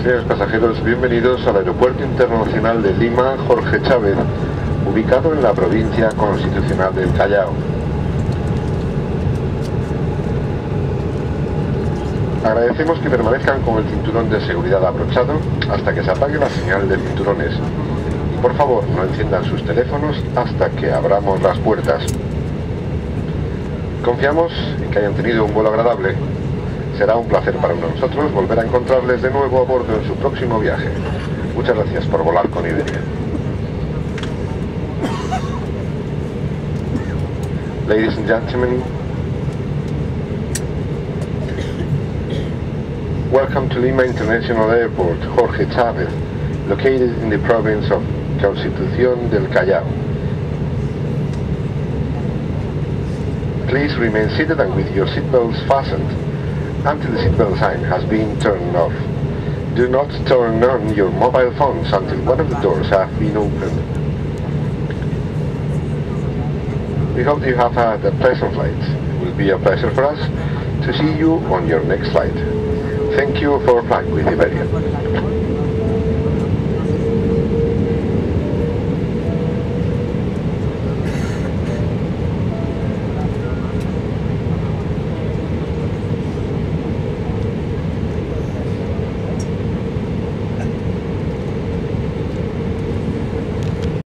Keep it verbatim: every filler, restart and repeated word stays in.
Señores pasajeros, bienvenidos al Aeropuerto Internacional de Lima Jorge Chávez, ubicado en la provincia constitucional del Callao. Agradecemos que permanezcan con el cinturón de seguridad abrochado hasta que se apague la señal de cinturones. Y por favor, no enciendan sus teléfonos hasta que abramos las puertas. Confiamos en que hayan tenido un vuelo agradable. Será un placer para nosotros volver a encontrarles de nuevo a bordo en su próximo viaje. Muchas gracias por volar con Iberia. Ladies and gentlemen, welcome to Lima International Airport, Jorge Chávez, located in the province of Constitución del Callao. Please remain seated and with your seatbelts fastened until the seatbelt sign has been turned off. Do not turn on your mobile phones until one of the doors have been opened. We hope you have had a pleasant flight. It will be a pleasure for us to see you on your next flight. Thank you for flying with Iberia.